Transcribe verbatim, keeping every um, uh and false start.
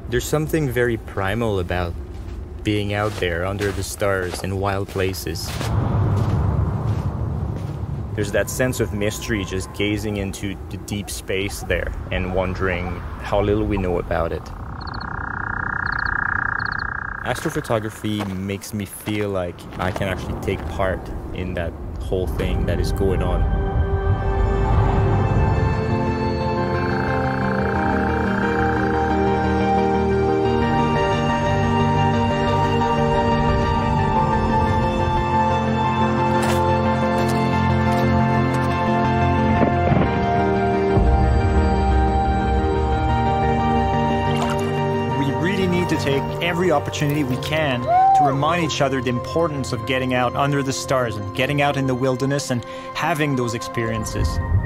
There's something very primal about being out there under the stars in wild places. There's that sense of mystery just gazing into the deep space there and wondering how little we know about it. Astrophotography makes me feel like I can actually take part in that whole thing that is going on. Take every opportunity we can to remind each other the importance of getting out under the stars and getting out in the wilderness and having those experiences.